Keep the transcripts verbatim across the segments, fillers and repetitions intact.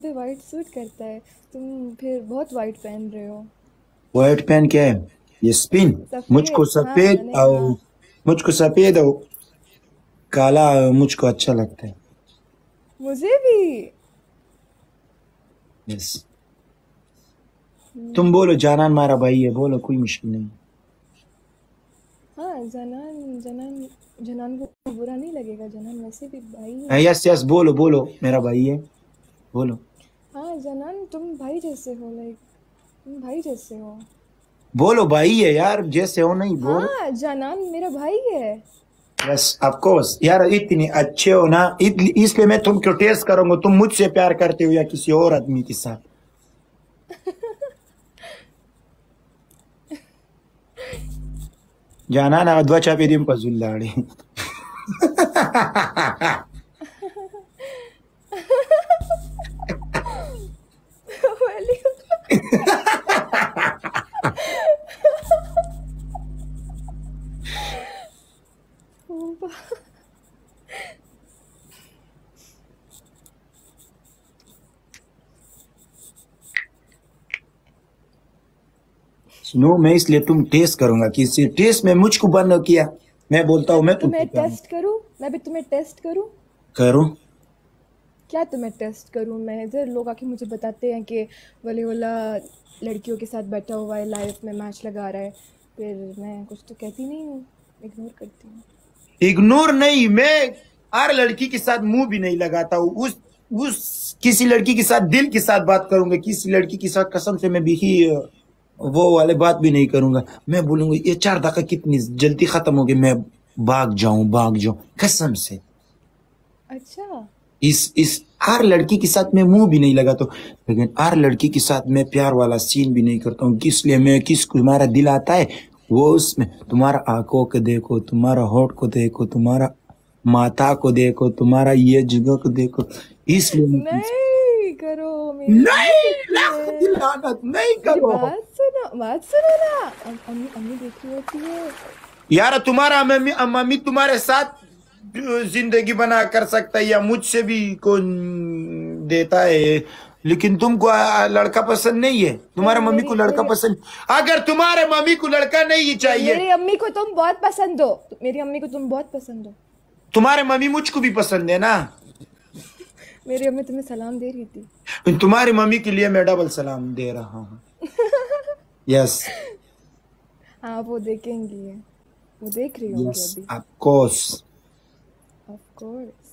पे white suit करता है, तुम फिर बहुत वाइट पहन रहे हो। व्हाइट पेन क्या है? ये स्पिन। मुझको सफेद, हाँ सफेद मैंने और हाँ। मुझको सफेद और काला मुझको अच्छा लगता है। मुझे भी। यस। तुम हम्म, बोलो, जानान हमारा भाई है, बोलो, कोई मुश्किल नहीं। हाँ जनान जनान जनान को बुरा नहीं लगेगा, जनान वैसे भी भाई हाँ, है। यस यस, बोलो बोलो, मेरा भाई है, बोलो। हाँ जनान तुम भाई जैसे हो, लाइक तुम भाई जैसे हो। बोलो, भाई है यार, जैसे हो नहीं, बोलो। हाँ जनान मेरा भाई है। यस ऑफ कोर्स यार, इतने अच्छे हो ना, इतनी- इसलिए मैं तुमको टेस्ट करूंगा, तुम मुझसे प्यार करते हो या किसी और आदमी के साथ। जाना ना अद्वा चापे दिन पजुल्लाड़ी। वाली। सुनो, मैं इसलिए तुम टेस्ट करूंगा कि इसी टेस्ट में मुझको बंद किया। मैं बोलता मैं हूँ भी मैं तुमको तुम्हें प्यार टेस्ट करूं, मैं भी तुम्हें टेस्ट करूं। करूं। क्या तुम्हें टेस्ट करूं मैं? इधर लोग आके मुझे बताते हैं कि वली वाला लड़कियों के साथ बैठा हुआ है, लाइफ में मैच लगा रहा है, फिर मैं कुछ तो कहती नहीं हूँ, इग्नोर करती हूँ। इग्नोर नहीं, मैं हर लड़की के साथ मुंह भी नहीं लगाता हूँ। उस उस किसी लड़की के साथ दिल के साथ बात करूंगा, किसी लड़की के साथ कसम से मैं भी ही वो वाले बात भी नहीं करूंगा। मैं बोलूंगा ये चार दफा कितनी जल्दी खत्म हो गई, मैं भाग जाऊं भाग जाऊं कसम से। अच्छा। इस इस हर लड़की के साथ मैं मुंह भी नहीं लगाता हूँ, लेकिन हर लड़की के साथ मैं प्यार वाला सीन भी नहीं करता हूँ। इसलिए मैं किसको तुम्हारा दिल आता है, वो उसमें तुम्हारा आंखों को देखो, तुम्हारा होठ को देखो, तुम्हारा माथा को देखो, तुम्हारा ये जगह को देखो, इसलिए मैं तुमसे- नहीं करो, मेरी अम्मी नहीं, देख रही लाख दिल है। लानत नहीं मेरी करो। बात सुनो, बात सुनो ना। अम- अम्मी अम्मी देख रही होती है। यार तुम्हारा मम्मी मम्मी तुम्हारे साथ जिंदगी बना कर सकता है या मुझसे भी कौन देता है, लेकिन तुमको आ, लड़का पसंद नहीं है, तुम्हारे नहीं मम्मी को मेरी लड़का मेरी पसंद। अगर तुम्हारे मम्मी को लड़का नहीं मे- चाहिए, मेरी अम्मी को तुम बहुत पसंद हो, मेरी अम्मी को तुम बहुत पसंद हो। तुम्हारे मम्मी मुझको भी पसंद है ना। मेरी अम्मी तुम्हें सलाम दे रही थी। तुम्हारी मम्मी के लिए मैं डबल सलाम दे रहा हूँ। यस। हाँ वो देखेंगी, वो देख रही होंगी यस अभी। Of course. Of course.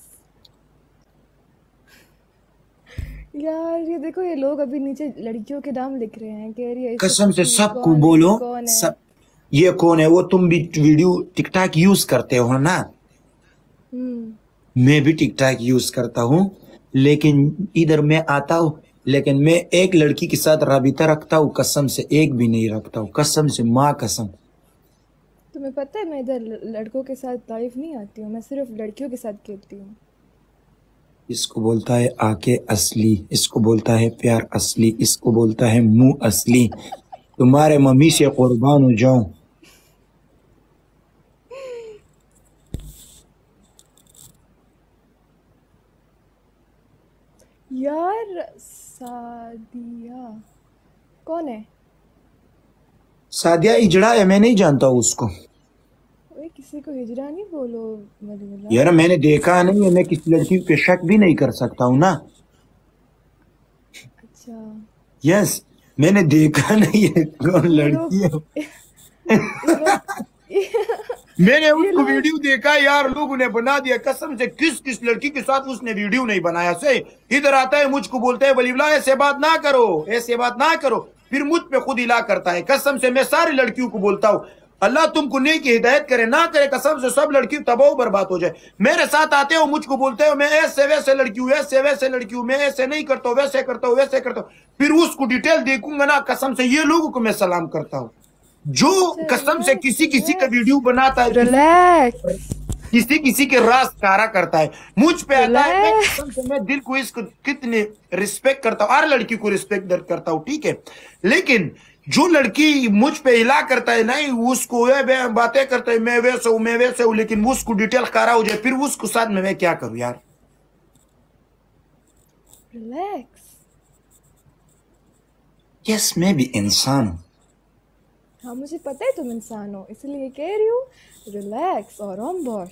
यार ये देखो, ये लोग अभी नीचे लड़कियों के नाम लिख रहे हैं, कह रही है इससे कसम से पूछो ये सबको कौन है, ये बोलो, कौन है। सब ये कौन है। वो तुम भी वीडियो टिकटॉक यूज करते हो ना? हम्म। मैं भी टिकटॉक यूज करता हूँ, लेकिन इधर मैं आता हूँ, लेकिन मैं एक लड़की के साथ राबिता रखता हूँ, कसम से एक भी नहीं रखता हूँ, कसम से, माँ कसम। तुम्हें पता है मैं इधर ल- लड़कों के साथ लाइव नहीं आती हूँ, मैं सिर्फ लड़कियों के साथ खेलती हूँ। इसको बोलता है आंखें असली, इसको बोलता है प्यार असली, इसको बोलता है मुंह असली। तुम्हारे मम्मी से कुर्बान हो जाऊं। यार सादिया कौन है? सादिया इजड़ा है, मैं नहीं जानता हूँ उसको। ओए किसी को हिजड़ा नहीं बोलो वलीउल्लाह। यार मैंने देखा नहीं है, मैं किसी लड़की पे शक भी नहीं कर सकता हूँ ना। अच्छा। यस, मैंने देखा नहीं है कौन ये लड़की लोग है। ये लोग मैंने ये उसको लोग वीडियो देखा यार, लोगों ने बना दिया कसम से। किस किस लड़की के साथ उसने वीडियो नहीं बनाया से। इधर आता है मुझको बोलता है वलीउल्लाह ऐसे बात ना करो, ऐसे बात ना करो, फिर मुझ पे खुद हिला करता है। कसम से मैं सारी लड़कियों को बोलता हूँ, अल्लाह तुमको नेकी हिदायत करे ना करे, कसम से सब लड़की तबाह बर्बाद हो जाए। मेरे साथ आते हो मुझको बोलते हो मैं ऐसे वैसे लड़की हूँ, ऐसे वैसे लड़की हूँ, मैं ऐसे नहीं करता हूँ, वैसे करता हूँ, वैसे करता हूँ, फिर उसको डिटेल देखूंगा ना, कसम से ये लोगों को मैं सलाम करता हूँ। जो अच्छा कसम से रिलैक्स किसी किसी का रिलैक्स वीडियो बनाता है, किसी रिलैक्स किसी किसी के राज कारा करता है, मुझ पे आता है। मैं रिलैक्स। कसम से मैं दिल को इसको कितने रिस्पेक्ट करता हूँ, हर लड़की को रिस्पेक्ट करता हूँ, ठीक है, लेकिन जो लड़की मुझ पे हिला करता है नहीं, उसको ये बातें करता है मैं वैसे हूं मैं वैसे हूं, लेकिन उसको डिटेल कारा हो जाए, फिर उसको साथ में मैं क्या करूं यार। रिलैक्स। यस मैं भी इंसान हूँ। हाँ मुझे पता है तुम इंसान हो, इसलिए कह रही हूँ रिलैक्स और ऑम्बॉश।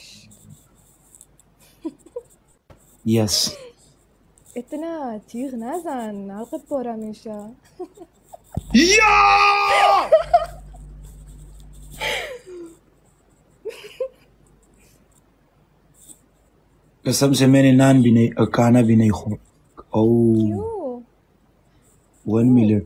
यस इतना चीख ना जान आकब पर हमेशा। या कसम से मैंने नान भी नहीं खाना भी नहीं खो। क्यों? वन मिनट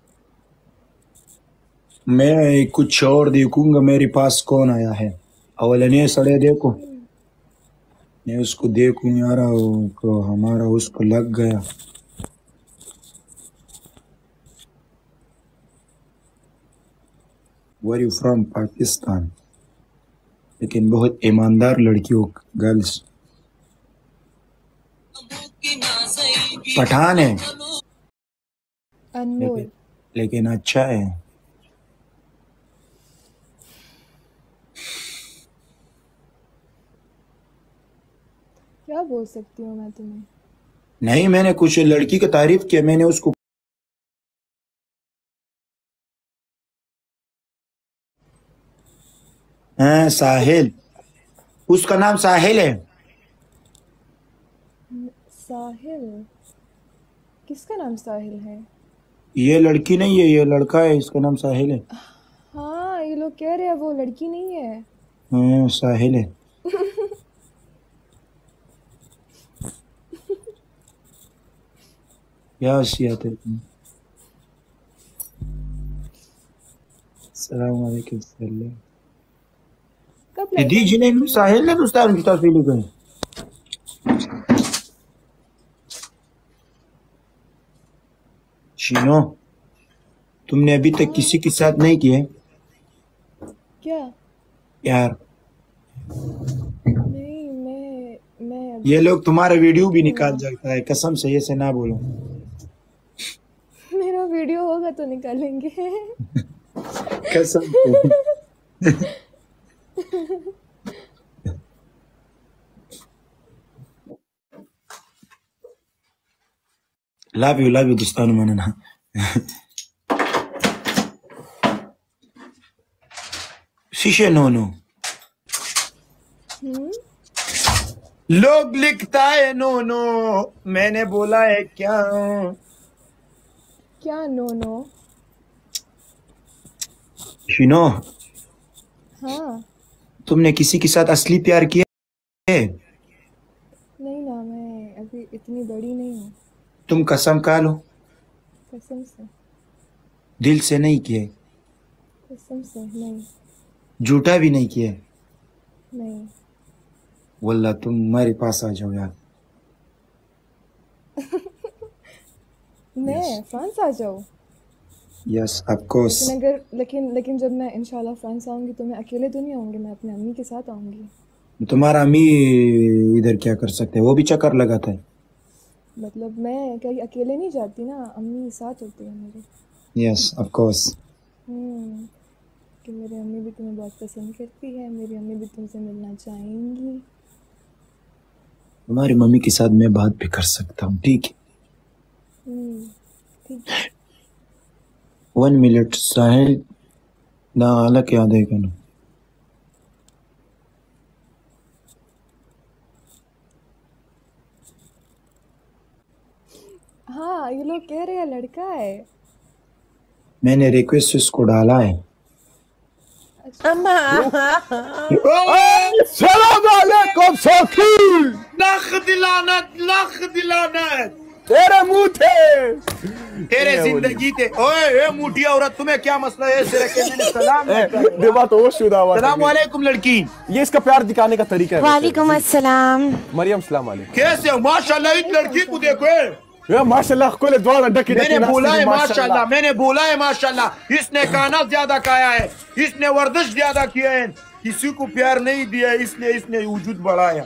मैं कुछ और देखूंगा मेरे पास कौन आया है। अवलने सड़े देखो, मैं उसको देखूं यार को हमारा उसको लग गया। Where you from? पाकिस्तान, लेकिन बहुत ईमानदार लड़की हो गर्ल्स। पठान है अनमोल। लेकिन, लेकिन अच्छा है। क्या बोल सकती हूँ मैं तुम्हें? नहीं मैंने कुछ लड़की की तारीफ किया, मैंने उसको हाँ साहिल, उसका नाम साहिल है। साहिल? किसका नाम साहिल है? ये लड़की नहीं है, ये लड़का है, इसका नाम साहिल है। हाँ ये लोग कह रहे हैं वो लड़की नहीं है। हाँ साहिल है। क्या हसीयत है तुम? अस्सलाम वालेकुम सल्लम। कब दीदी जी ने साहिल ने दोस्तान की तस्वीर ली गई। शीनो तुमने अभी तक किसी के साथ नहीं किए क्या? यार? नहीं मैं मैं ये लोग तुम्हारा वीडियो भी निकाल जाता है, कसम से ये से ना बोलो। मेरा वीडियो होगा तो निकालेंगे। कसम से। लव यू लव यू दोस्तान मनना। शीशे नो नो लोग लिखता है नो नो, मैंने बोला है क्या? क्या नो नो? शीनो हाँ तुमने किसी के साथ असली प्यार किया है? नहीं ना, मैं अभी इतनी बड़ी नहीं हूँ। तुम कसम खा लो। कसम से। दिल से नहीं किए? कसम से नहीं। झूठा भी नहीं किया? नहीं। वल्लाह तुम मेरे पास आ जाओ यार। मैं yes. फ्रांस आ जाऊँ? Yes of course. लेकिन अगर लेकिन लेकिन जब मैं इंशाल्लाह फ्रांस आऊँगी तो मैं अकेले तो नहीं आऊँगी, मैं अपनी अम्मी के साथ आऊँगी। तुम्हारा अम्मी इधर क्या कर सकते हैं, वो भी चक्कर लगाता है। मतलब मैं कहीं अकेले नहीं जाती ना, अम्मी साथ होती है मेरे। Yes of course. हम्म कि मेरी अम्मी भी तुम्हें बहुत पसंद करती है, मेरी अम्मी भी तुमसे मिलना चाहेंगी। तुम्हारी मम्मी के साथ मैं बात भी कर सकता हूँ, ठीक है? ठीक है। वन मिनट साहिल ना अलग याद है क्या? हाँ ये लोग कह रहे हैं लड़का है। मैंने रिक्वेस्ट उसको डाला है। सलाम अलैकुम सखी। लख दिलानत लख दिलानत तेरे मुंह थे, तेरे जिंदगी थे। ओए ए मुठी औरत, तुम्हें क्या मसला है? सिर के मैंने सलाम देवा तो वो शुदा हुआ। सलाम वालेकुम लड़की। ये इसका प्यार दिखाने का तरीका है। वालेकुम अस्सलाम। मरियम सलाम वालेकुम। कैसे हो? माशाल्लाह इस लड़की को देखो। या माशाल्लाह कुल द्वार डकी मैंने बोला है माशाल्लाह, मैंने बोला है माशाल्लाह। इसने खाना ज्यादा खाया है, इसने वर्जिश ज्यादा किया है, किसी को प्यार नहीं दिया है, इसलिए इसने वजूद बढ़ाया।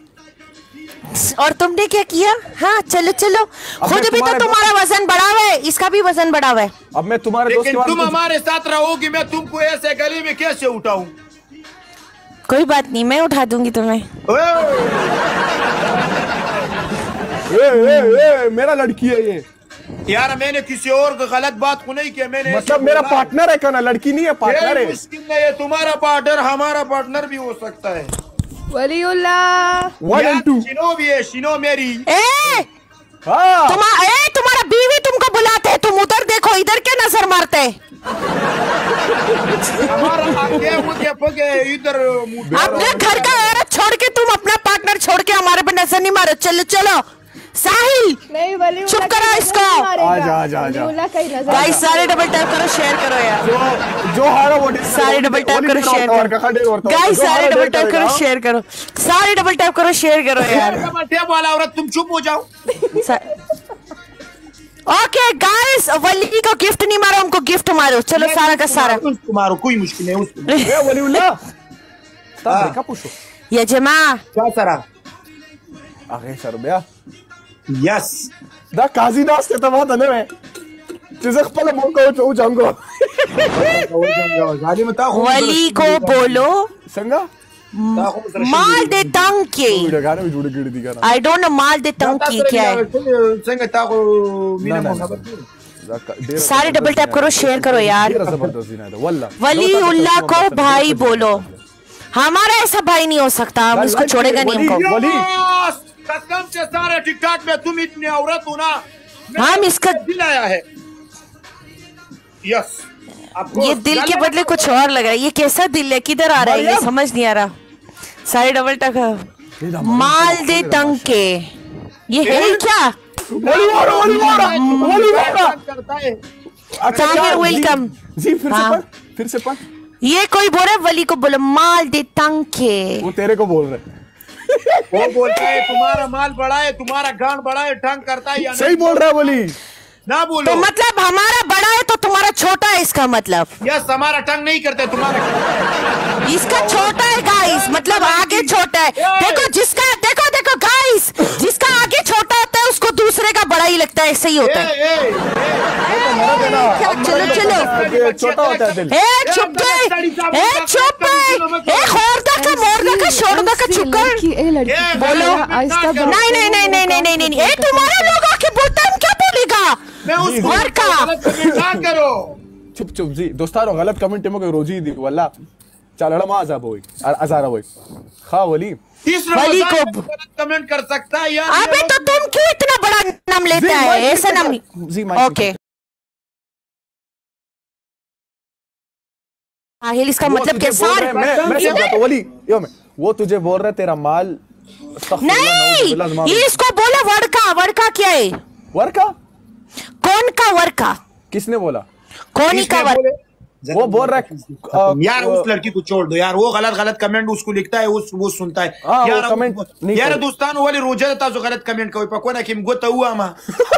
और तुमने क्या किया? हाँ चलो चलो, खुद भी तो तुम्हारा वजन बढ़ा हुआ है, इसका भी वजन बढ़ा हुआ है। अब मैं तुम्हारे दोस्त के लेकिन तुम हमारे साथ रहोगी, मैं तुमको ऐसे गली में कैसे उठाऊं? कोई बात नहीं, मैं उठा दूंगी तुम्हें। ए, ए, ए, मेरा लड़की है ये। यार मैंने किसी और को गलत बात को नहीं किया, मैंने मतलब मेरा पार्टनर है कहना, लड़की नहीं है, पार्टनर है। मुश्किल नहीं है, तुम्हारा पार्टनर हमारा पार्टनर भी हो सकता है। वलीउल्लाह वन एंड टू शिनो भी है, शिनो मेरी। ए हाँ तुम्हारा ए तुम्हारा बीवी तुमको बुलाते है, तुम उधर देखो, इधर क्या नजर मारते है? हमारा आगे मुझे पगे इधर अपने घर का औरत छोड़ के तुम अपना पार्टनर छोड़ के हमारे पे नजर नहीं मारो। चलो चलो साहिल नहीं, वलीउल्लाह चुप करो कहीं इसको। नजर नहीं मारेगा। आजा, आजा, आजा। वलीउल्लाह कहीं नजर गाइस सारे डबल टैप करो, शेयर करो यार। जो जो हारा वो सारे डबल टैप करो, शेयर करो गाइस, सारे डबल टैप करो, शेयर करो, सारे डबल टैप करो, शेयर करो यार। वाला औरत तुम चुप हो जाओ। ओके गाइस, वली को गिफ्ट नहीं मारो, हमको गिफ्ट मारो। चलो सारा का सारा उसको मारो, कोई मुश्किल नहीं उसको। ए वलीउल्लाह ता का पूछो ये जमा क्या सरा आगे सरबिया यस दा काजी दास te tama ta ne tizak pala mo ko cho jango वली को बोलो संगा माल दे तंग के। गाने में जुड़ गिड़ दी गाना आई डोंट नो माल दे तंग की क्या है। संग ताको मीना सारे डबल टैप करो, शेयर करो यार। जबरदस्त दिन है वल्ला वली उल्लाह को भाई बोलो, हमारा ऐसा भाई नहीं हो सकता, हम इसको छोड़ेगा नहीं हमको। वली कसम से सारे टिकटॉक में तुम इतने औरत हो ना, हम इसका दिल आया है। यस ये दिल के बदले कुछ और लग रहा है। ये कैसा दिल है, किधर आ रहा है, ये समझ नहीं आ रहा। सारे डबल टैप माल दे तंग के, ये है क्या? वली वाला वली वाला वली वाला करता है। अच्छा ताहिर वेलकम जी, फिर से हाँ। पढ़ फिर से पढ़। ये कोई बोल रहा है वली को बोलो माल दे तंग के। वो तेरे को बोल रहे वो बोलता है तुम्हारा माल बड़ा है, तुम्हारा गांड बड़ा है, ठंग करता है या सही बोल रहा है वली। ना बोलो। तो मतलब हमारा बड़ा है तो तुम्हारा छोटा है, इसका मतलब? यस, हमारा टंग नहीं करते, तुम्हारा इसका छोटा है गाइस, मतलब आगे छोटा है। देखो जिसका देखो देखो गाइस, जिसका आगे छोटा होता है उसको दूसरे का बड़ा ही लगता है, सही होता है। ए, ए, क्या? चलो चलो छोटा होता है दिल। ए चुप गए, ए चुप गए, ए खोरदा का मोरदा का शोरदा का चुप कर। लड़की ए लड़की बोलो। आहिस्ता बोलो। नहीं नहीं नहीं नहीं नहीं नहीं नहीं ए तुम्हारा लोग आके बोलता है, क्या बोलेगा? मैं उसको और का गलत कमेंट ना करो। चुप चुप जी दोस्तारो गलत कमेंट में रोजी दी वल्ला चलड़ा मा अजाब होई अजारा होई खा वली इस वली को गलत कमेंट कर सकता है यार। अबे तो तुम क्यों इतना बड़ा नाम लेता है? ऐसा नाम नहीं। जी माइक ओके साहिल, इसका मतलब क्या? सारे मैं मैं समझाता हूं वली यो मैं वो तुझे बोल रहा है तेरा माल नहीं, ये इसको बोला वड़का। वड़का क्या है? वर्का कौन का वड़का? किसने बोला? कौन ही का वड़का? वो बोल रहा है यार उस लड़की को छोड़ दो यार, वो गलत गलत कमेंट उसको लिखता है, उस वो सुनता है हाँ, यार। वो कमेंट नहीं यार करो। दोस्तान वाले रोजा देता जो गलत कमेंट कोई पको ना कि गोता हुआ मा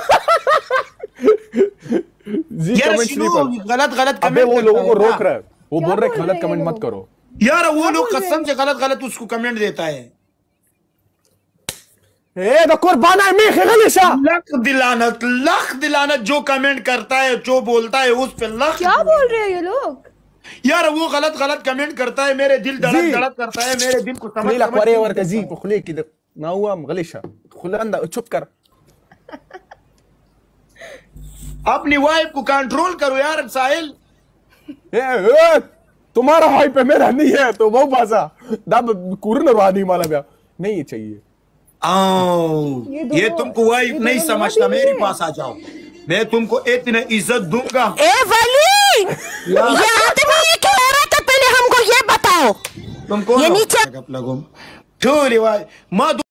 जी यार कमेंट्स नहीं शिनो पढ़। गलत गलत अबे कमेंट वो लोगों को रोक रहा है है, वो क्या बोल रहा है बोल गलत रहे कमेंट हैं मत लोग? करो यार। वो लोग बोल रहे कसम से गलत गलत उसको कमेंट देता है। ए द कुर्बान है मैं खलीशा लख दिलानत लख दिलानत जो कमेंट करता है, जो बोलता है उस पे लख। क्या बोल रहे हैं ये लोग? यार वो गलत गलत कमेंट करता है, मेरे दिल धड़क जी। धड़क करता है, मेरे दिल को समझ خليلك समझ وريه ورقه زي خليك كده نوام غليشة خلي عندك شوف कर अपनी वाइफ को कंट्रोल करो यार साहिल। ए ए तुम्हारा हाई पे मेरा नहीं है तो वो बाजा दब कुरन रवानी माला बया नहीं चाहिए। आओ ये ये दोनों- तुमको वाइफ ये नहीं दोनों समझता, भी मेरे हैं। पास आ जाओ, मैं तुमको इतनी इज्जत दूंगा। ए वली, ये आदमी ये क्या हो रहा था? पहले हमको ये बताओ। तुमको ये नीचे लगो छोरी वाइफ माँ